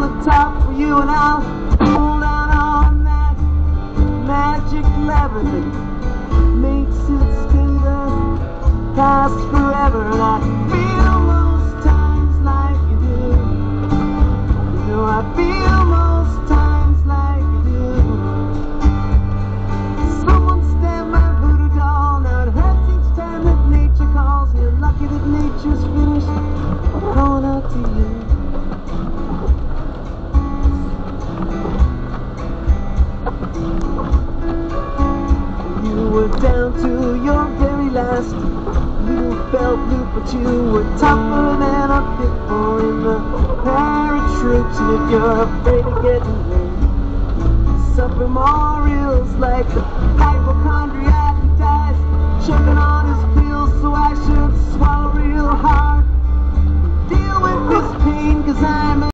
the top for you, and I'll pull down on that magic lever that makes it stay the past forever. And I feel most times like you do. You know I feel most times like you do. Someone stabbed my voodoo doll. Now it hurts each time that nature calls. You're lucky that nature's finished calling out to you. You were down to your very last little felt loop, but you were tougher than a pitbull in the paratroops. And if you're afraid of getting hurt, suffer more ills like the hypochondriac who dies choking on his pills. So I should swallow real hard, deal with this pain, 'cause I'm